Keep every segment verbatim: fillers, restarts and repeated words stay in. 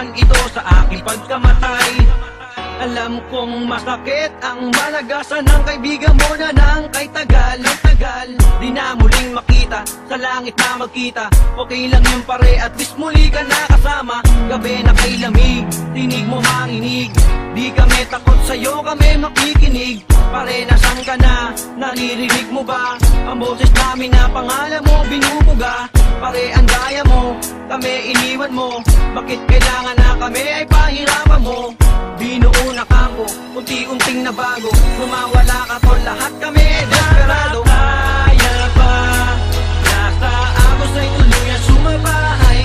man ito sa aking pagkamatay. Alam kong masakit ang malagasan ng kaibigan mo na nang kay tagal, tagal. Di na muling makita, sa langit na magkita. Okay lang yung pare, at least muli ka nakasama. Gabi na kay lamig, tinig mo manginig. Di kami takot sa'yo, kami makikinig. Pare, nasan ka na? Naririnig mo ba? Ang boses namin na pangalan mo binubuga. Pare, ang daya mo, kami iniwan mo. Bakit kailangan na kami ay pahirapan mo? Binuo na kampo, unti-unting nabago. Kumawala ka tol, lahat kami ay desperado. Kaya pa, nasa agos ay tuluyan sumaba. Ay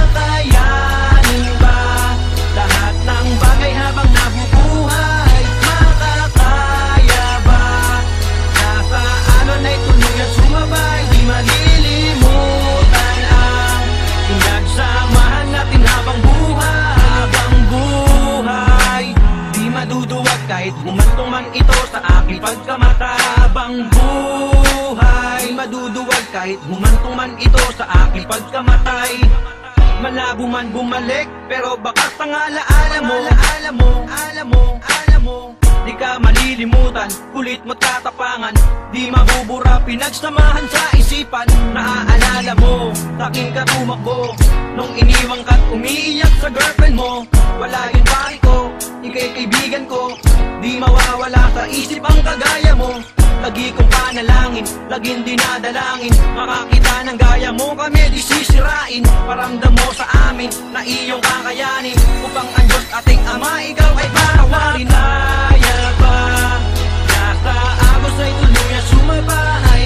kakayanin ba lahat ng bagay habang nabubuhay? Makakaya ba? Nasa alon ay tuluyan sumabay. Di malilimutan ang pinagsamahan natin habang buhay. Habang buhay, di maduduwag kahit humantong man ito sa aking pagkamatay. Habang buhay, maduduwag kahit humantong man ito sa aking pagkamatay. Malabo man bumalik, pero baka tangalaala mo, alam mo, alam mo, alam mo. Di ka malilimutan, kulit mo tatapangan. Di mabubura, pinagsamahan sa isipan. Naaalala mo, taking ka tumakbo nung iniwang ka't umiiyak sa girlfriend mo. Wala yun pare ko, ika'y kaibigan ko. Di mawawala sa isip ang kagaya mo. Lagi kong panalangin, laging dinadalangin. Makakita ng gaya mo, kami di sisirain. Paramdam mo sa amin na iyong kakayanin. Upang ang Diyos ating Ama, ikaw ay patawarin. Kaya ba, nasa agos ay tuluyan sumaba. Ay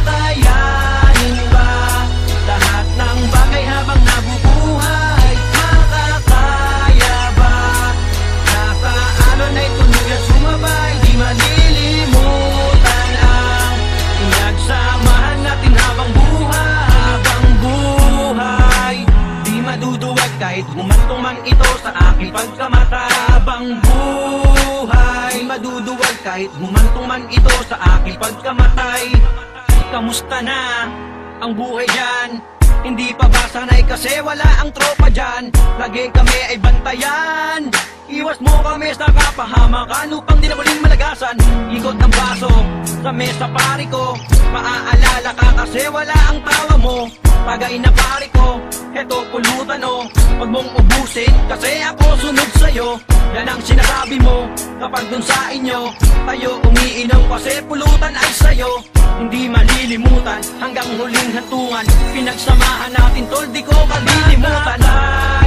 kakayanin ba lahat ng bagay habang nabubuhay? Makakaya ba, nasa alon ay tuluyan sumabay. Di malilimutan ang pinagsamahan natin habang buhay. Habang buhay, di maduduwag kahit humantong man ito sa aking pagkamatay. Habang buhay, maduduwag kahit humantong man ito sa aking pagkamatay. Kamusta na ang buhay dyan? Hindi pa ba sanay kasi wala ang tropa dyan? Lagi kami ay bantayan. Iwas mo kami sa kapahamakan upang di na muling malagasan. Ikot ng baso sa mesa pari ko. Maaalala ka kasi wala ang tawa mo. Tagay na pari ko, heto pulutan o. Huwag mong ubusin kasi ako sunod sa'yo. Yan ang sinasabi mo kapag dun sa inyo tayo umiinom kasi pulutan ay sa'yo. Hindi malilimutan hanggang huling hantungan. Pinagsamahan natin tol, di ko kalilimutan.